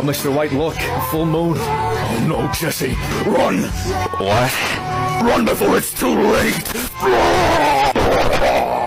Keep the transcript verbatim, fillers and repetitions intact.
Mister White, look, a full moon. Oh no, Jesse, run! What? Run before it's too late!